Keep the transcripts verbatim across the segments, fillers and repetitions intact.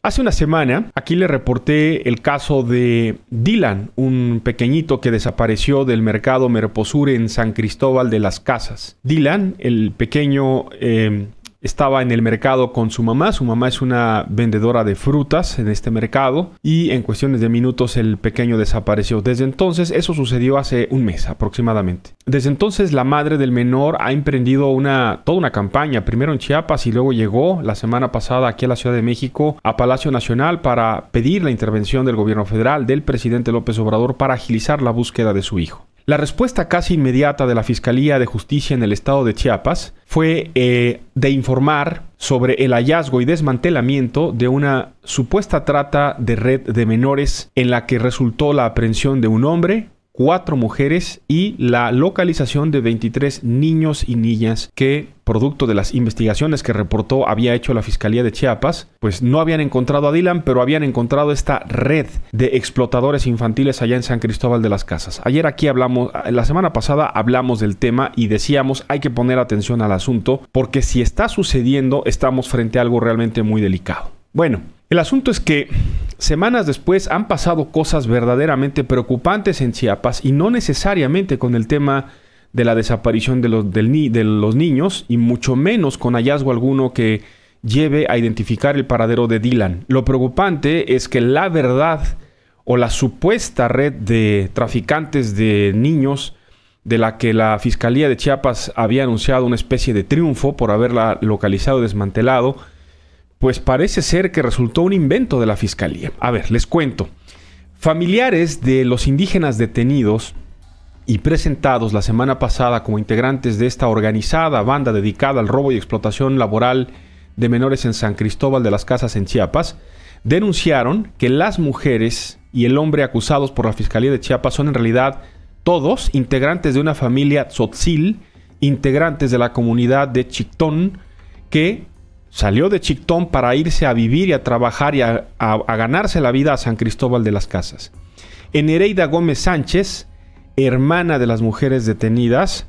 Hace una semana, aquí le reporté el caso de Dylan, un pequeñito que desapareció del mercado Merposur en San Cristóbal de las Casas. Dylan, el pequeño, eh, estaba en el mercado con su mamá. Su mamá es una vendedora de frutas en este mercado y en cuestiones de minutos el pequeño desapareció. Desde entonces, eso sucedió hace un mes aproximadamente. Desde entonces, la madre del menor ha emprendido una, toda una campaña, primero en Chiapas y luego llegó la semana pasada aquí a la Ciudad de México, a Palacio Nacional, para pedir la intervención del gobierno federal, del presidente López Obrador, para agilizar la búsqueda de su hijo. La respuesta casi inmediata de la Fiscalía de Justicia en el estado de Chiapas fue eh, de informar sobre el hallazgo y desmantelamiento de una supuesta trata de red de menores en la que resultó la aprehensión de un hombre, cuatro mujeres y la localización de veintitrés niños y niñas que, producto de las investigaciones que reportó había hecho la Fiscalía de Chiapas, pues no habían encontrado a Dylan, pero habían encontrado esta red de explotadores infantiles allá en San Cristóbal de las Casas. Ayer aquí hablamos, la semana pasada hablamos del tema y decíamos hay que poner atención al asunto porque si está sucediendo estamos frente a algo realmente muy delicado. Bueno, el asunto es que semanas después han pasado cosas verdaderamente preocupantes en Chiapas y no necesariamente con el tema de la desaparición de los, del ni, de los niños y mucho menos con hallazgo alguno que lleve a identificar el paradero de Dylan. Lo preocupante es que la verdad o la supuesta red de traficantes de niños de la que la Fiscalía de Chiapas había anunciado una especie de triunfo por haberla localizado y desmantelado, pues parece ser que resultó un invento de la Fiscalía. A ver, les cuento. Familiares de los indígenas detenidos y presentados la semana pasada como integrantes de esta organizada banda dedicada al robo y explotación laboral de menores en San Cristóbal de las Casas en Chiapas, denunciaron que las mujeres y el hombre acusados por la Fiscalía de Chiapas son en realidad todos integrantes de una familia tzotzil, integrantes de la comunidad de Chictón, que salió de Chictón para irse a vivir y a trabajar y a, a, a ganarse la vida a San Cristóbal de las Casas. Enereida Gómez Sánchez, hermana de las mujeres detenidas,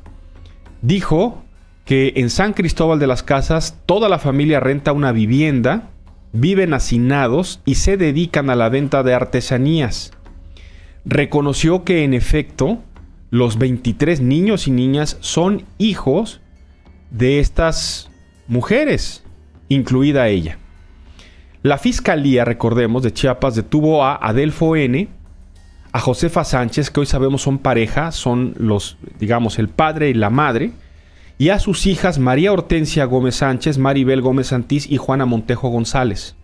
dijo que en San Cristóbal de las Casas toda la familia renta una vivienda, viven hacinados y se dedican a la venta de artesanías. Reconoció que en efecto los veintitrés niños y niñas son hijos de estas mujeres, incluida ella. La Fiscalía, recordemos, de Chiapas detuvo a Adelfo N., a Josefa Sánchez, que hoy sabemos son pareja, son los, digamos, el padre y la madre, y a sus hijas María Hortensia Gómez Sánchez, Maribel Gómez Santís y Juana Montejo González.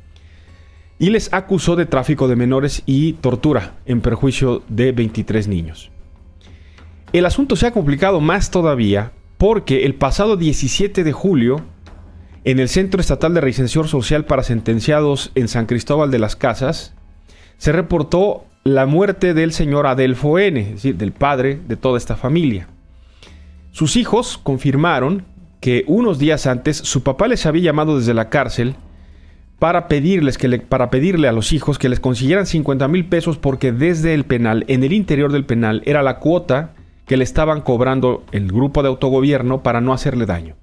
Y les acusó de tráfico de menores y tortura en perjuicio de veintitrés niños. El asunto se ha complicado más todavía porque el pasado diecisiete de julio, en el Centro Estatal de Reinserción Social para Sentenciados en San Cristóbal de las Casas, se reportó la muerte del señor Adelfo N., es decir, del padre de toda esta familia. Sus hijos confirmaron que unos días antes su papá les había llamado desde la cárcel para pedirles que le, para pedirle a los hijos que les consiguieran cincuenta mil pesos porque desde el penal, en el interior del penal, era la cuota que le estaban cobrando el grupo de autogobierno para no hacerle daño.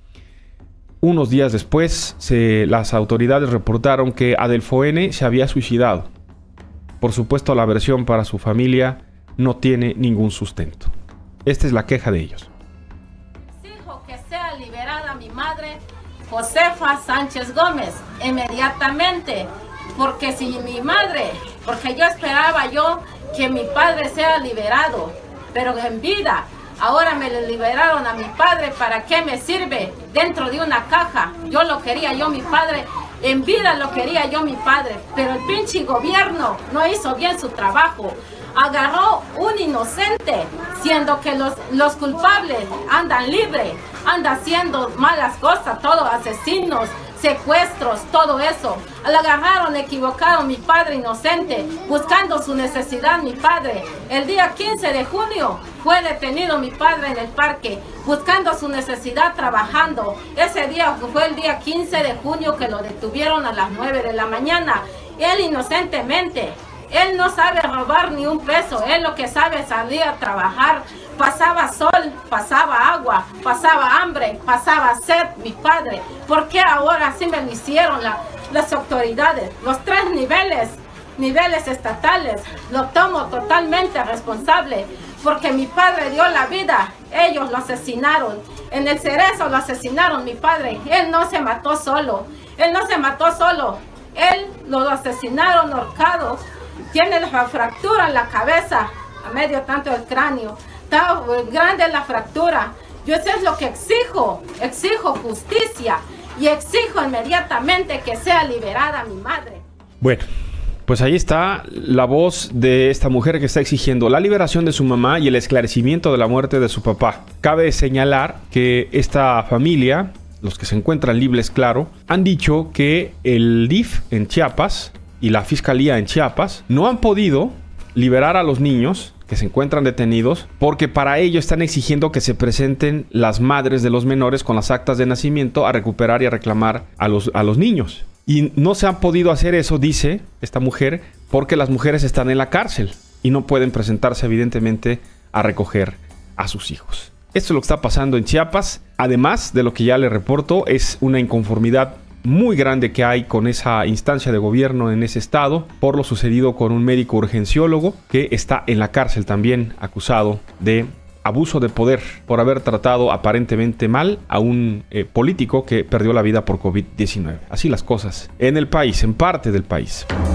Unos días después, se, las autoridades reportaron que Adelfo N. se había suicidado. Por supuesto, la versión para su familia no tiene ningún sustento. Esta es la queja de ellos. Exijo que sea liberada mi madre, Josefa Sánchez Gómez, inmediatamente. Porque si mi madre, porque yo esperaba yo que mi padre sea liberado, pero en vida. Ahora me le liberaron a mi padre, ¿para qué me sirve? Dentro de una caja. Yo lo quería yo, mi padre. En vida lo quería yo, mi padre. Pero el pinche gobierno no hizo bien su trabajo. Agarró un inocente, siendo que los, los culpables andan libres, andan haciendo malas cosas, todos asesinos, secuestros, todo eso. Lo agarraron equivocado, mi padre inocente, buscando su necesidad, mi padre. El día quince de junio fue detenido mi padre en el parque, buscando su necesidad, trabajando. Ese día fue el día quince de junio que lo detuvieron a las nueve de la mañana. Él inocentemente. Él no sabe robar ni un peso, él lo que sabe es salir a trabajar. Pasaba sol, pasaba agua, pasaba hambre, pasaba sed, mi padre. ¿Por qué ahora sí me lo hicieron? La, las autoridades, los tres niveles, niveles estatales, lo tomo totalmente responsable, porque mi padre dio la vida, ellos lo asesinaron, en el Cerezo lo asesinaron mi padre, él no se mató solo, él no se mató solo, él lo asesinaron ahorcado, tiene la fractura en la cabeza, a medio tanto del cráneo, está grande la fractura. Yo eso es lo que exijo, exijo justicia y exijo inmediatamente que sea liberada mi madre. Bueno, pues ahí está la voz de esta mujer que está exigiendo la liberación de su mamá y el esclarecimiento de la muerte de su papá. Cabe señalar que esta familia, los que se encuentran libres, claro, han dicho que el D I F en Chiapas y la Fiscalía en Chiapas no han podido liberar a los niños que se encuentran detenidos porque para ello están exigiendo que se presenten las madres de los menores con las actas de nacimiento a recuperar y a reclamar a los, a los niños. Y no se han podido hacer eso, dice esta mujer, porque las mujeres están en la cárcel y no pueden presentarse evidentemente a recoger a sus hijos. Esto es lo que está pasando en Chiapas. Además de lo que ya le reporto, es una inconformidad muy grande que hay con esa instancia de gobierno en ese estado por lo sucedido con un médico urgenciólogo que está en la cárcel también acusado de abuso de poder por haber tratado aparentemente mal a un eh, político que perdió la vida por COVID diecinueve. Así las cosas en el país, en parte del país.